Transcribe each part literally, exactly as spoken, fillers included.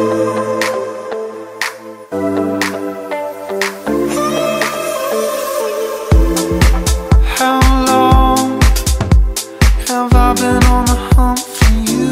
How long have I been on the hunt for you?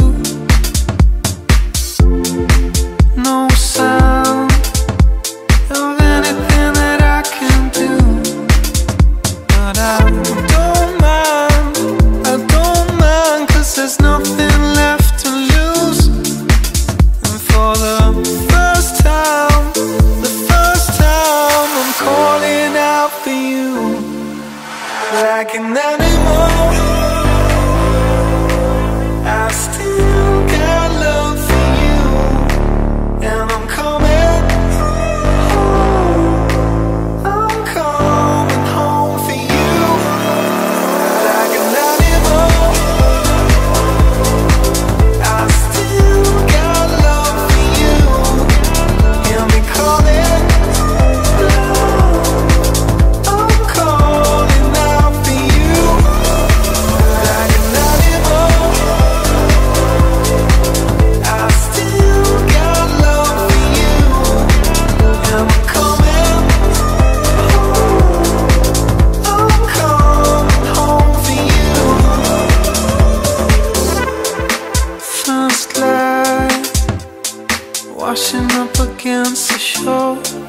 No sound of anything that I can do, but I don't mind, I don't mind, 'cause there's nothing left to lose. And for the first time, the first time, I'm calling out for you like an animal. I still got love for you, and I'm coming home. I'm coming home for you like an animal. I still got love for you, and we call it love. I'm calling out for you like an animal. I still got love for you, and I'm coming home. I'm coming home for you. First light washing up against the shore.